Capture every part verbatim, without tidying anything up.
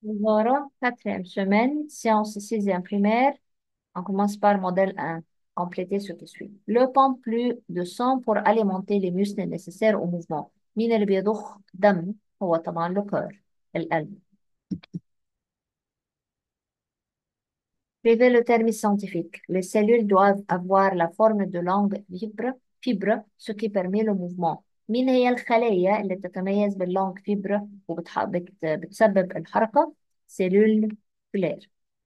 Voilà, quatrième semaine, séance sixième primaire. On commence par modèle un. Complétez ce qui suit. Le pompe plus de sang pour alimenter les muscles nécessaires au mouvement. مين اللي بيضخ دم؟ هو طبعا le cœur، القلب. Suivez le terme scientifique. Les cellules doivent avoir la forme de longues fibres, fibres, ce qui permet le mouvement. مين هي الخلايا اللي بتتميز باللونج فيبر وبتسبب الحركة؟ سيلول كلير،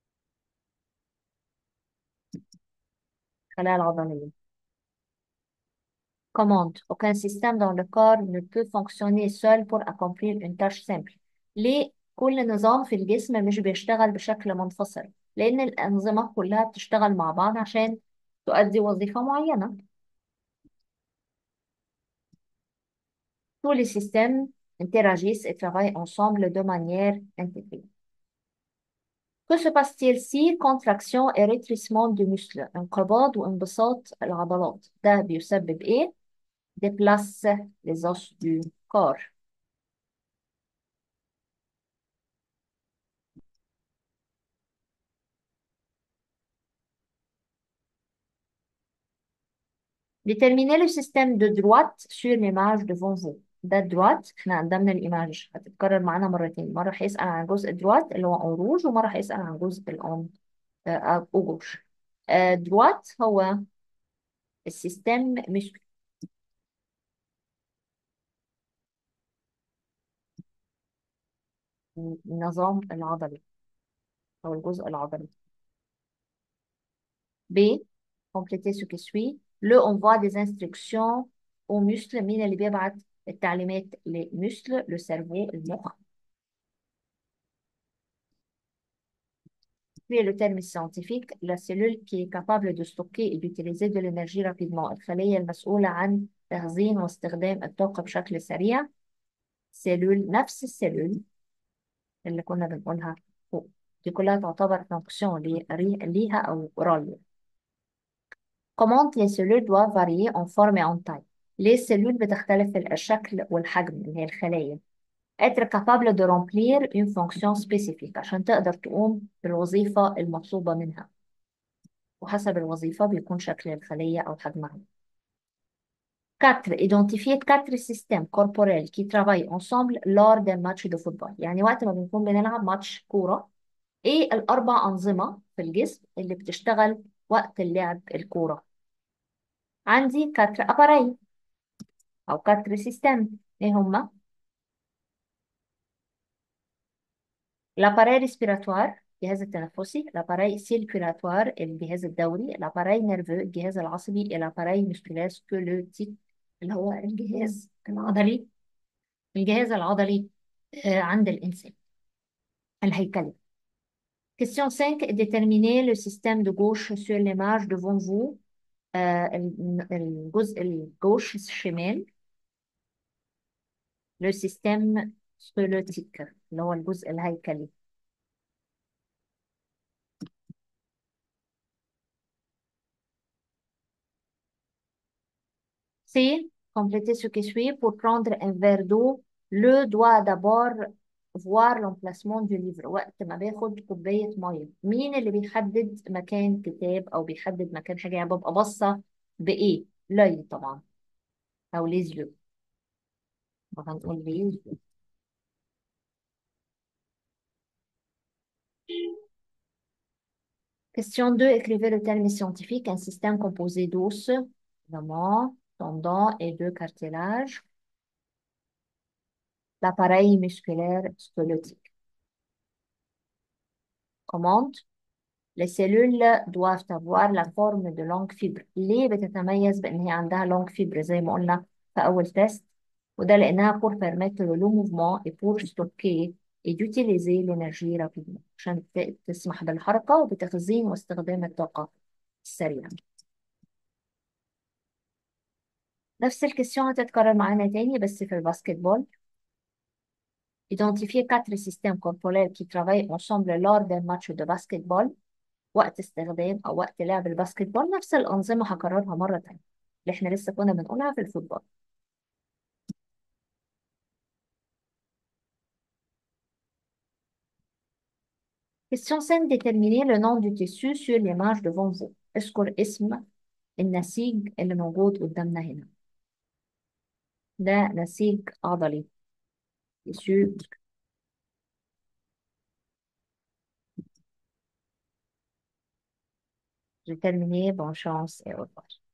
الخلايا العضلية. Commande. Aucun système dans le corps ne peut fonctionner seul pour accomplir une tâche simple. ليه كل نظام في الجسم مش بيشتغل بشكل منفصل؟ لأن الأنظمة كلها بتشتغل مع بعض عشان تؤدي وظيفة معينة. Tous les systèmes interagissent et travaillent ensemble de manière intégrée. Que se passe-t-il si contraction et rétrécissement du muscle انقباض وانبساط العضلات ده بيسبب إيه؟ Déplace les os du corps. Déterminez le système de droite sur l'image devant vous. ده droite، احنا قدامنا الإيماج هتتكرر معانا مرتين، مرة هيسأل عن جزء droite اللي هو en rouge، ومرة هيسأل عن جزء الأون آه au gauche. آه droite هو السيستم، مش النظام العضلي أو الجزء العضلي. B. Complétez ce qui suit. Le envoi des instructions aux muscles. مين اللي بيبعت التعليمات للمسل؟ le cerveau، المخ. Puis le terme scientifique, la cellule qui est capable de stocker et d'utiliser de l'énergie rapidement. الخلية المسؤولة عن تخزين واستخدام الطاقة بشكل سريع. سيلول، نفس السيلول اللي كنا بنقولها فوق، دي كلها تعتبر فانكشن ليها أو رول. Comment les cellules doivent varier en forme et en taille. ليه السيلول بتختلف في الشكل والحجم اللي هي الخلايا؟ être capable de remplir une fonction spécifique، عشان تقدر تقوم بالوظيفة المطلوبة منها، وحسب الوظيفة بيكون شكل الخلية أو حجمها. quatre. Identifier quatre systèmes corporels qui travaillent ensemble lors d'un match de football. يعني وقت ما بنكون بنلعب ماتش كورة، إيه الأربع أنظمة في الجسم اللي بتشتغل وقت اللعب الكورة؟ عندي quatre appareils أو quatre systèmes. إيه هما؟ l'appareil respiratoire، الجهاز التنفسي. l'appareil circulatoire، الجهاز الدوري. l'appareil nerveux، الجهاز العصبي. l'appareil musculaire squelettique، اللي هو الجهاز العضلي. الجهاز العضلي آه، عند الإنسان، الهيكلي. Question cinq. Déterminez le système de gauche sur l'image devant vous. آه، ال- الجزء الجوش الشمال، le système squelettique اللي هو الجزء الهيكلي. C. Complétez ce qui suit. Pour prendre un verre d'eau, le doit d'abord voir l'emplacement du livre. وقت ما باخد كوباية مية، مين اللي بيحدد مكان كتاب أو بيحدد مكان حاجة؟ يعني ببقى باصة بإيه؟ لي طبعا، أو les yeux. وهنقول les yeux. Question deux. Écrivez le terme scientifique. Un système composé d'os, évidemment, tendons et de cartilage. L'appareil musculaire squelettique. Commande. Les cellules doivent avoir la forme de longue fibre. ليه بتتميز بأن هي عندها longue fibre زي ما قلنا في أول تيست؟ وده لأنها pour permettre le mouvement et pour stocker et d'utiliser l'énergie rapidement، عشان ت- تسمح بالحركة وبتخزين واستخدام الطاقة السريعة. نفس الكيسيون هتتكرر معانا تاني بس في الباسكت بول. Identifier quatre systèmes corporels qui travaillent ensemble lors d'un match de basketball. وقت استخدام أو وقت لعب الباسكت بول نفس الأنظمة هكررها مرة تانية اللي احنا لسه كنا بنقولها في الفوتبول. Question cinq. Déterminez le nom du tissu sur l'image devant vous. اذكر اسم النسيج اللي موجود قدامنا هنا. ده نسيج عضلي. tissu. J'ai terminé. Bonne chance et au revoir.